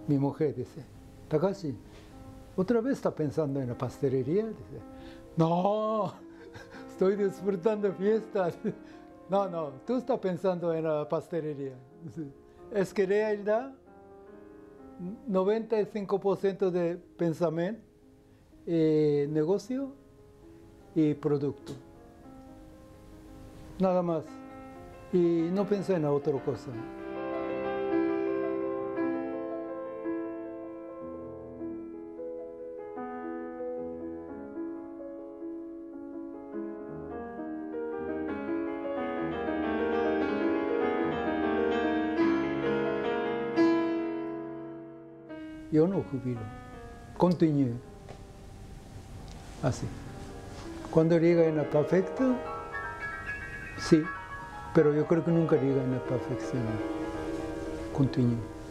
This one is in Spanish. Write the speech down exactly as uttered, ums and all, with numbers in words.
mi mujer dice, Takashi, ¿otra vez está pensando en la pastelería? Dice, no, estoy disfrutando fiestas. No, no, tú estás pensando en la pastelería. Es que en realidad, noventa y cinco por ciento de pensamiento, eh, negocio y producto. Nada más. Y no pensé en otra cosa. Yo no jubilo, continúo así. Cuando llega en la perfecta, sí, pero yo creo que nunca llega en la perfección. Continúo.